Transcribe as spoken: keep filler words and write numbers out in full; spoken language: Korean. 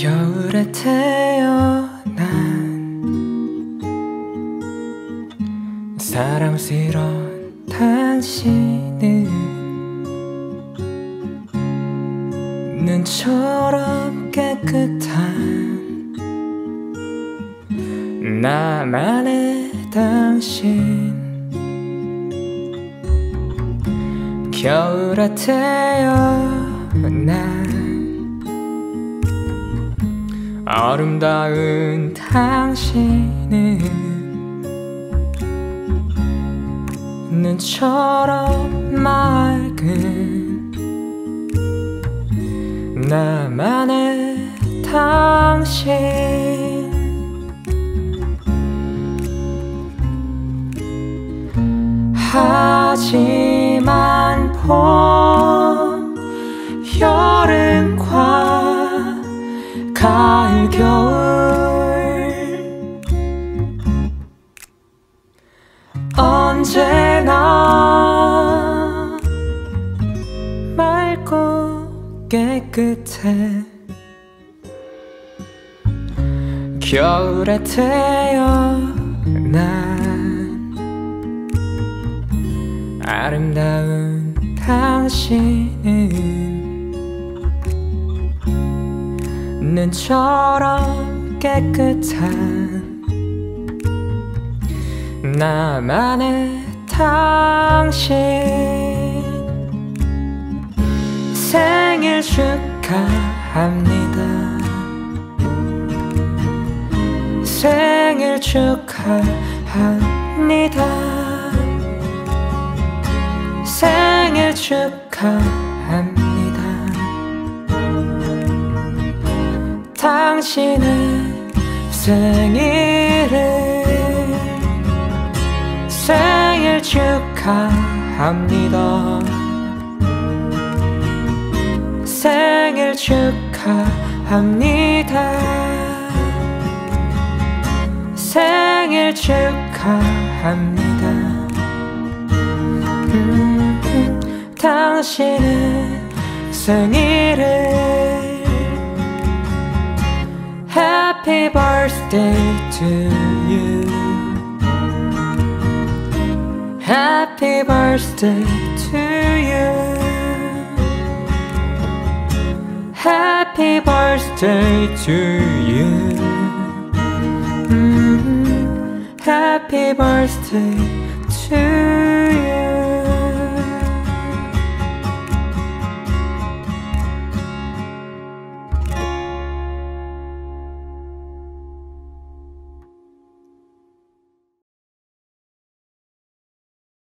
겨울에 태어난 사랑스러운 당신은 눈처럼 깨끗한 나만의 당신. 겨울에 태어난 아름다운 당신은 눈처럼 맑은 나만의 당신. 하지만 봄, 여름과 가을, 겨울 언제나 맑고 깨끗해. 겨울에 태어난 아름다운 당신은 눈처럼 깨끗한 나만의 당신. 생일 축하합니다. 생일 축하합니다. 생일 축하합니다. 당신의 생일을 생일 축하합니다. 생일 축하합니다. 생일 축하합니다. 음, 당신의 생일을 Happy birthday to you. Happy birthday to you. Happy birthday to you. Mm-hmm. Happy birthday to you.